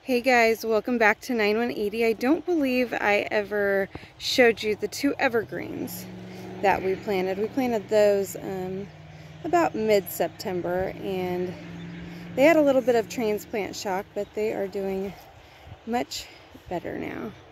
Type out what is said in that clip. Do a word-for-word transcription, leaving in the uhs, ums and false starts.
Hey guys, welcome back to nine one eighty. I don't believe I ever showed you the two evergreens that we planted. We planted those um, about mid-September, and they had a little bit of transplant shock, but they are doing much better now.